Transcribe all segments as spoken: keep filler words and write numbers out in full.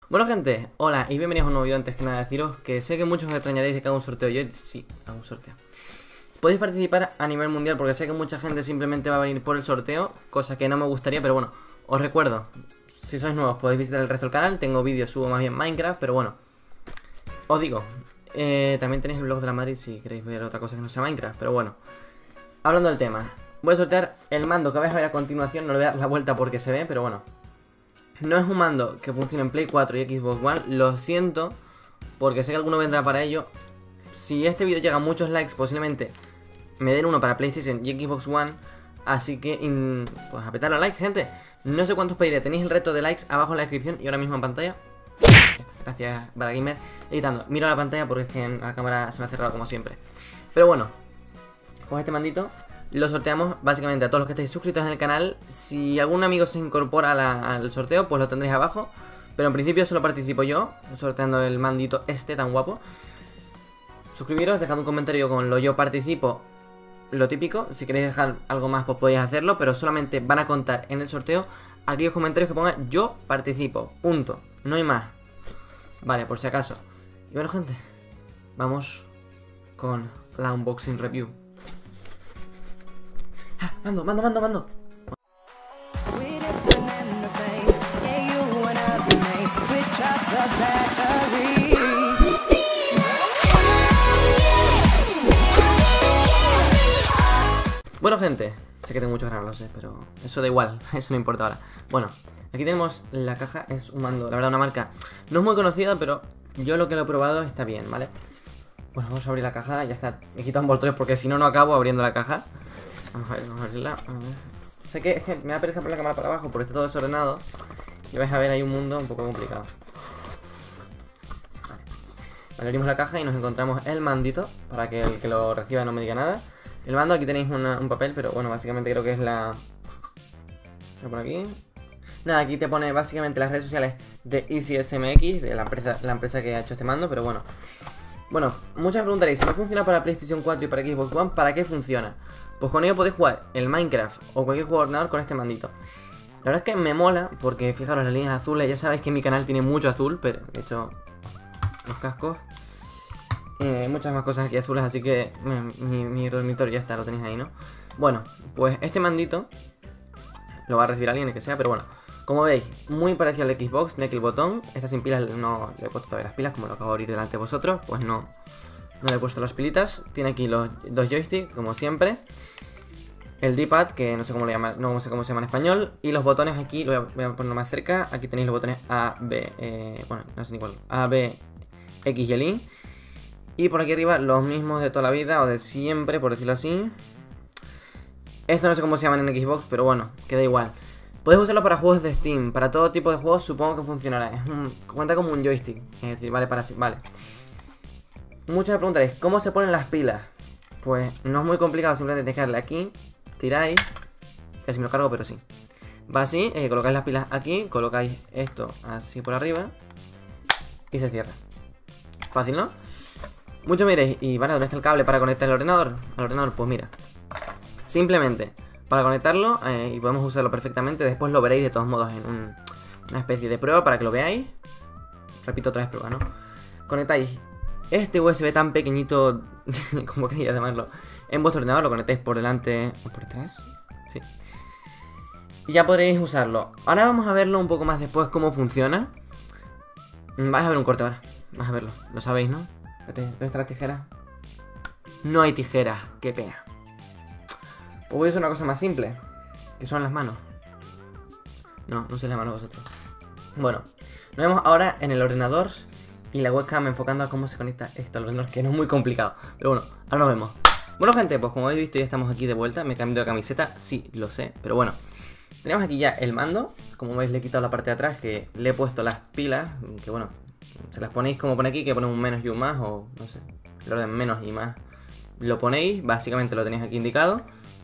Bueno gente, hola y bienvenidos a un nuevo video. Antes que nada deciros que sé que muchos os extrañaréis de que haga un sorteo. Yo sí, hago un sorteo. Podéis participar a nivel mundial porque sé que mucha gente simplemente va a venir por el sorteo, cosa que no me gustaría, pero bueno, os recuerdo, si sois nuevos podéis visitar el resto del canal. Tengo vídeos, subo más bien Minecraft, pero bueno, os digo, eh, también tenéis el blog de la Madrid si queréis ver otra cosa que no sea Minecraft, pero bueno. Hablando del tema, voy a sortear el mando que vais a ver a continuación. No le voy a dar la vuelta porque se ve, pero bueno. No es un mando que funcione en Play cuatro y Xbox One, lo siento, porque sé que alguno vendrá para ello. Si este vídeo llega a muchos likes, posiblemente me den uno para PlayStation y Xbox One. Así que, in... pues apretar a like, gente. No sé cuántos pediré, tenéis el reto de likes abajo en la descripción y ahora mismo en pantalla. Gracias, Baragamer. Editando, miro la pantalla porque es que en la cámara se me ha cerrado como siempre. Pero bueno, con este mandito lo sorteamos básicamente a todos los que estéis suscritos en el canal. Si algún amigo se incorpora a la, al sorteo, pues lo tendréis abajo. Pero en principio solo participo yo, sorteando el mandito este tan guapo. Suscribiros, dejad un comentario con lo yo participo, lo típico. Si queréis dejar algo más, pues podéis hacerlo, pero solamente van a contar en el sorteo aquellos comentarios que pongan yo participo, punto, no hay más. Vale, por si acaso. Y bueno, gente, vamos con la unboxing review. ¡Ah! ¡Mando, mando, mando, mando! Bueno, gente, sé que tengo muchos ganas, lo sé, pero eso da igual, eso no importa ahora. Bueno, aquí tenemos la caja, es un mando, la verdad, una marca no es muy conocida, pero yo lo que lo he probado está bien, ¿vale? Bueno, vamos a abrir la caja, ya está, he quitado envoltorios porque si no, no acabo abriendo la caja. Vamos a ver, vamos a abrirla, a ver. Sé que, es que me da pereza poner la cámara para abajo porque está todo desordenado y vais a ver ahí un mundo un poco complicado. Vale, vale, abrimos la caja y nos encontramos el mandito para que el que lo reciba no me diga nada. El mando, aquí tenéis una, un papel, pero bueno, básicamente creo que es la... ¿Qué por aquí? Nada, aquí te pone básicamente las redes sociales de EasySMX, de la empresa, la empresa que ha hecho este mando, pero bueno. Bueno, muchos me preguntaréis, si no funciona para PlayStation cuatro y para Xbox One, ¿para qué funciona? Pues con ello podéis jugar el Minecraft o cualquier juego de ordenador con este mandito. La verdad es que me mola, porque fijaros las líneas azules, ya sabéis que mi canal tiene mucho azul, pero de hecho, los cascos... Eh, muchas más cosas aquí azules, así que mi, mi dormitorio ya está, lo tenéis ahí, ¿no? Bueno, pues este mandito lo va a recibir alguien, el que sea, pero bueno, como veis, muy parecido al de Xbox, tiene aquí el botón. Está sin pilas, no le he puesto todavía las pilas, como lo acabo de abrir delante de vosotros, pues no, no le he puesto las pilitas. Tiene aquí los dos joysticks, como siempre. El D-pad, que no sé cómo le llama, no sé cómo se llama en español. Y los botones aquí, lo voy a, voy a poner más cerca. Aquí tenéis los botones A, B, eh, bueno, no sé ni cuál, A, B, X y el Y. Y por aquí arriba los mismos de toda la vida, o de siempre, por decirlo así. Esto no sé cómo se llaman en Xbox, pero bueno, queda igual. Podéis usarlo para juegos de Steam, para todo tipo de juegos supongo que funcionará. Es un, cuenta como un joystick, es decir, vale para sí, vale. Muchos me preguntaréis, ¿cómo se ponen las pilas? Pues no es muy complicado, simplemente tenéis que darle aquí, tiráis, casi me lo cargo, pero sí. Va así, eh, colocáis las pilas aquí, colocáis esto así por arriba y se cierra. Fácil, ¿no? Muchos me diréis, ¿y vale, dónde está el cable para conectar el ordenador? Al ordenador, pues mira, simplemente para conectarlo, eh, y podemos usarlo perfectamente. Después lo veréis de todos modos en un, una especie de prueba para que lo veáis. Repito otra vez prueba, ¿no? Conectáis este U S B tan pequeñito, como quería llamarlo, en vuestro ordenador. Lo conectáis por delante o por detrás, sí, y ya podréis usarlo. Ahora vamos a verlo un poco más después cómo funciona. Vais a ver un corte ahora, vais a verlo, lo sabéis, ¿no? ¿Dónde está la tijera? No hay tijeras, qué pena. Pues voy a hacer una cosa más simple, que son las manos. No, no sé las manos vosotros. Bueno, nos vemos ahora en el ordenador y la webcam enfocando a cómo se conecta esto al ordenador, que no es muy complicado. Pero bueno, ahora nos vemos. Bueno, gente, pues como habéis visto ya estamos aquí de vuelta. Me he cambiado de camiseta, sí, lo sé, pero bueno. Tenemos aquí ya el mando. Como veis le he quitado la parte de atrás, que le he puesto las pilas, que bueno, se las ponéis como pone aquí, que pone un menos y un más, o no sé, el orden menos y más. Lo ponéis, básicamente lo tenéis aquí indicado.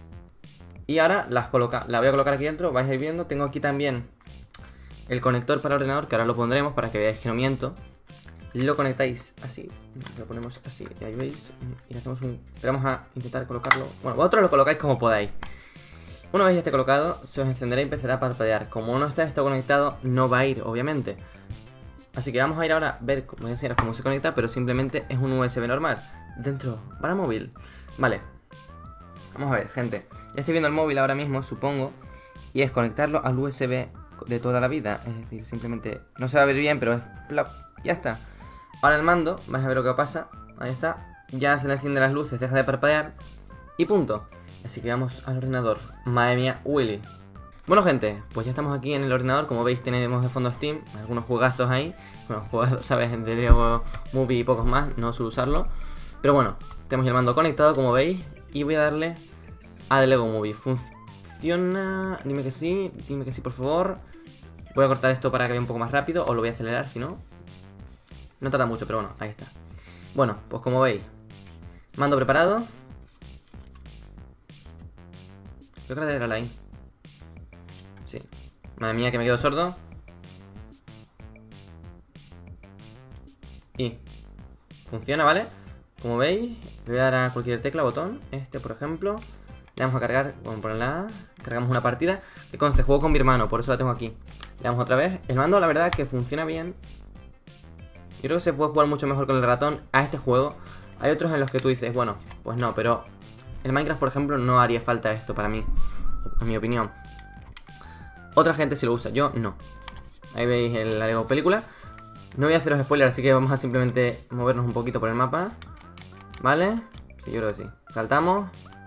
Y ahora las coloca, la voy a colocar aquí dentro, vais a ir viendo. Tengo aquí también el conector para el ordenador, que ahora lo pondremos para que veáis que no miento. Lo conectáis así, lo ponemos así, y ahí veis, y hacemos un... Vamos a intentar colocarlo, bueno, vosotros lo colocáis como podáis. Una vez ya esté colocado, se os encenderá y empezará a parpadear. Como no está esto conectado, no va a ir, obviamente. Así que vamos a ir ahora a ver, como enseñaros cómo se conecta, pero simplemente es un U S B normal. Dentro, para móvil. Vale. Vamos a ver, gente. Ya estoy viendo el móvil ahora mismo, supongo. Y es conectarlo al U S B de toda la vida. Es decir, simplemente no se va a ver bien, pero es plop. Ya está. Ahora el mando, vais a ver lo que pasa. Ahí está. Ya se le encienden las luces, deja de parpadear. Y punto. Así que vamos al ordenador. Madre mía, Willy. Bueno, gente, pues ya estamos aquí en el ordenador. Como veis, tenemos de fondo Steam. Algunos juegazos ahí. Bueno, juegazos, ¿sabes? De Lego Movie y pocos más. No suelo usarlo. Pero bueno, tenemos el mando conectado, como veis. Y voy a darle a The Lego Movie. ¿Funciona? Dime que sí. Dime que sí, por favor. Voy a cortar esto para que vaya un poco más rápido. O lo voy a acelerar, si no. No tarda mucho, pero bueno, ahí está. Bueno, pues como veis, mando preparado. Creo que la de la line. Sí. Madre mía, que me quedo sordo. Y funciona, ¿vale? Como veis, le voy a dar a cualquier tecla, botón. Este, por ejemplo. Le damos a cargar, vamos a ponerla A. Cargamos una partida. Que conste, juego con mi hermano, por eso la tengo aquí. Le damos otra vez. El mando, la verdad, es que funciona bien. Yo creo que se puede jugar mucho mejor con el ratón a este juego. Hay otros en los que tú dices, bueno, pues no, pero el Minecraft, por ejemplo, no haría falta esto para mí, en mi opinión. Otra gente sí lo usa, yo no. Ahí veis el, la Lego película. No voy a haceros spoilers, así que vamos a simplemente movernos un poquito por el mapa. ¿Vale? Sí, yo creo que sí. Saltamos.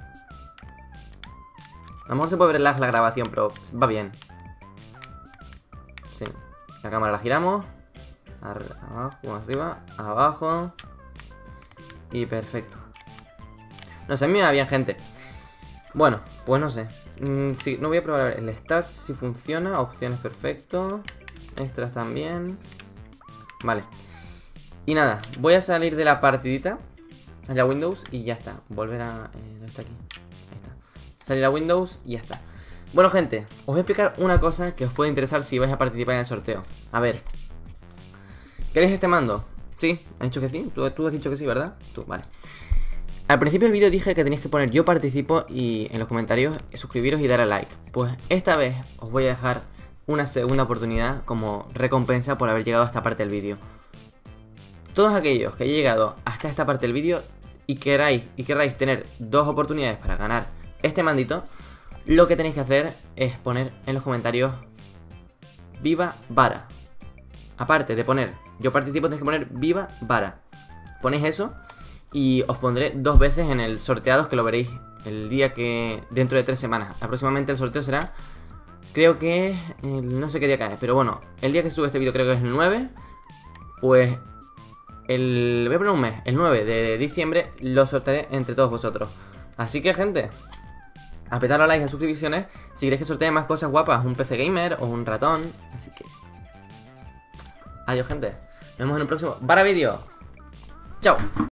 A lo mejor se puede ver lag la grabación, pero va bien. Sí. La cámara la giramos. Abajo, arriba, abajo. Y perfecto. No sé, a mí me va bien, gente. Bueno, pues no sé. Mm, sí, no voy a probar el start si funciona. Opciones, perfecto. Extras también. Vale. Y nada, voy a salir de la partidita. A la Windows y ya está. Volver a... Eh, ¿dónde está aquí? Ahí está. Salir a Windows y ya está. Bueno, gente, os voy a explicar una cosa que os puede interesar si vais a participar en el sorteo. A ver. ¿Queréis este mando? Sí, ¿has dicho que sí? ¿Tú, tú has dicho que sí, ¿verdad? Tú, vale. Al principio del vídeo dije que tenéis que poner yo participo y en los comentarios suscribiros y dar a like. Pues esta vez os voy a dejar una segunda oportunidad como recompensa por haber llegado a esta parte del vídeo. Todos aquellos que hayáis llegado hasta esta parte del vídeo y queráis, y queráis tener dos oportunidades para ganar este mandito, lo que tenéis que hacer es poner en los comentarios Viva Vara. Aparte de poner yo participo, tenéis que poner Viva Vara. Ponéis eso y os pondré dos veces en el sorteados, que lo veréis el día que... dentro de tres semanas. Aproximadamente el sorteo será... creo que... Eh, no sé qué día cae, pero bueno, el día que se sube este vídeo creo que es el nueve. Pues... el... voy a poner un mes, el nueve de diciembre lo sortearé entre todos vosotros. Así que, gente, a petar a likes y a suscripciones si queréis que sortee más cosas guapas, un P C gamer o un ratón. Así que... adiós, gente. Nos vemos en un próximo Vara Vídeo. Chao.